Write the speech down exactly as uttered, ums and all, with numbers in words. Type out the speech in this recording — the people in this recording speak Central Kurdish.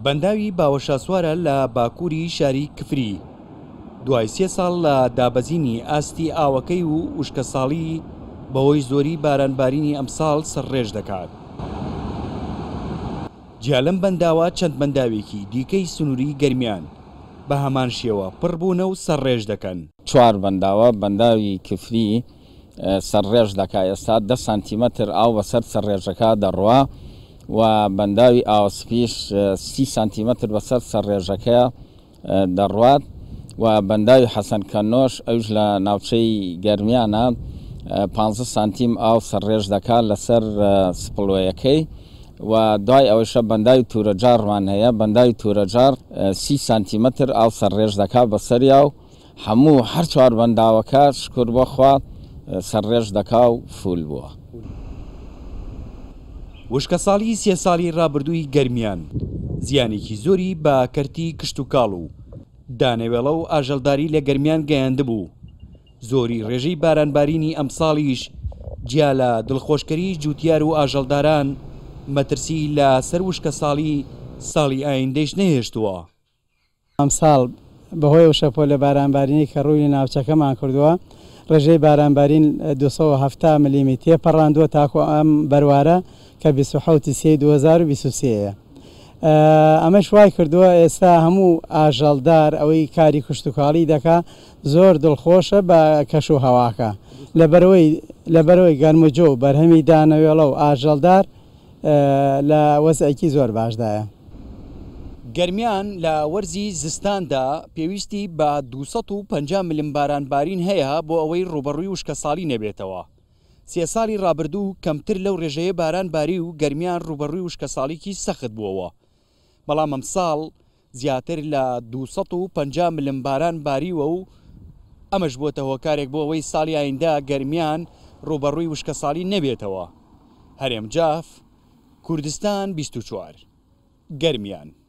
بەنداوی باوەشاسوارە لە باکووری شاری کفری دوای سێ ساڵ لە دابەزینی ئاستی ئاوەکەی و وشکە ساڵی بەهۆی زۆری بارانبارینی ئەمساڵ سەرڕێژ دەکات. جیا لەم بەنداوە چەند بەنداوێکی دیکەی سنووری گەرمیان بە هەمان شێوە پڕبوونە و سەرڕێژ دەکەن. چوار بەنداوە بەنداوی کفری سەرڕێژ دەکا ئێستا دە سانتیمەتر ئاو بەسەر سەرڕێژەکە دەڕوا و بەنداوی ئاوسپیش سی سانتیمەتر بەسەر سەرڕێژەکە دەڕوات و بەنداوی حەسەن کەنۆش ئەوش لە ناوچەی گەرمیانە پانزە سانتیم ئاو سەرڕێژ دەکات لەسەر سپڵۆیەکەی و دوای ئەوەشە بەنداوی تورەجارمان هەیە. بەنداوی تورەجار سی سانتیمەتر ئاو سەرڕێژ دەکات بەسەریا و هەموو هەر چوار بەنداوەکە شکر بۆخوا سەرڕێژ دەکا و فول بووە. وشکە ساڵی سێ ساڵی ڕابردووی گەرمیان زیانێکی زۆری بە کەرتی کشت و کاڵ و دانەوێڵە و ئاژەڵداری لە گەرمیان گەیاندبوو. زۆری ڕێژەی بارانبارینی ئەمساڵیش جیا لە دڵخۆشکەری جوتیار و ئاژەڵداران مەترسی لە سەر وشکە ساڵی ساڵی ئایندەش نەهێشتووە. ئەمساڵ بەهۆی وشەپۆ لە بارانبارینی کە ڕووی لە ناوچەکەمان کردووە ڕێژەی بارانبارین دووسەد و هەفتە ملیمیتر پەڕاندووە تاکو ئەم بەروارە کە بیست و حەوت سێ دوو هەزار و بیست و سێیە. ئەمەش وای کردووە ئێستا هەموو ئاژەڵدار ئەوەی کاری کشتتوکاڵی دەکا زۆر دڵخۆشە بە کەش و هەواکە لەبەرەوەی گەرموجۆ و بەرهەمی دانەوێڵە و ئاژەڵدار لە وەزعێکی زۆر باشدایە. گەرمیان لە وەرزی زستاندا پێویستی بە دووسەد و پەنجا ملم بارانبارین هەیە بۆ ئەوەی ڕوبەڕووی وشکە ساڵی نەبێتەوە. سێ ساڵی ڕابردوو کەمتر لەو ڕێژەیە بارانباری و گەرمیان ڕوبەڕووی وشکە ساڵێکی سەخت بووەوە. بەڵام ئەم ساڵ زیاتر لە دووسەد و پەنجا ملم باران باریوە و ئەمەش بووەتە هۆکارێک بۆ ئەوەی ساڵی ئایندا گەرمیان ڕوبەڕووی وشکە ساڵی نەبێتەوە. هەرێم جاف، کوردستان بیست و چوار گەرمیان.